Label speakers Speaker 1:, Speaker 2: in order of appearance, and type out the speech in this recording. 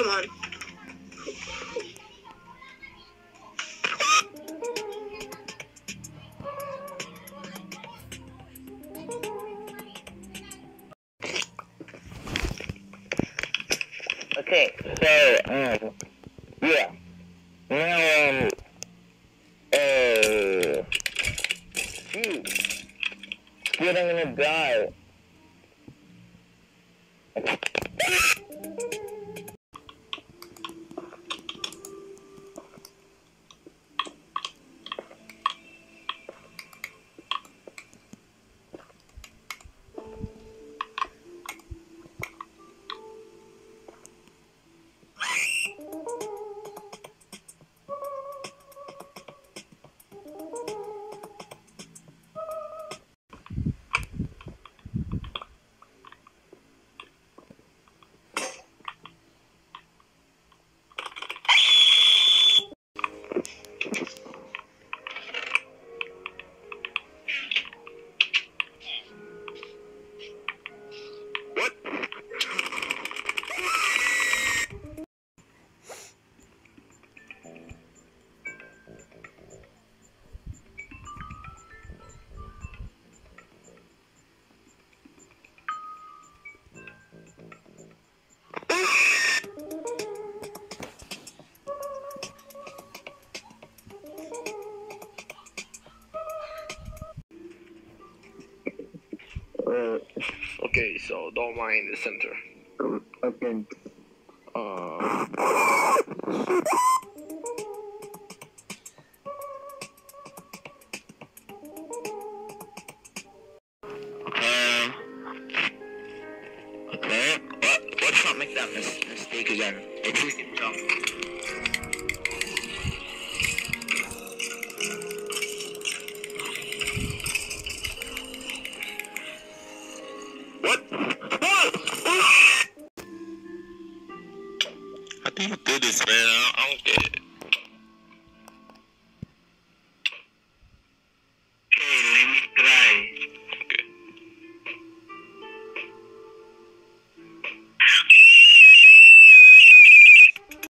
Speaker 1: come on.
Speaker 2: Okay, so, yeah. Now, Dude, I'm gonna die.
Speaker 3: Okay, so don't mind the center.
Speaker 2: Okay. Okay. Let's not make that mistake again. If we can jump.
Speaker 3: What?
Speaker 4: How do you do this, man? I don't get it.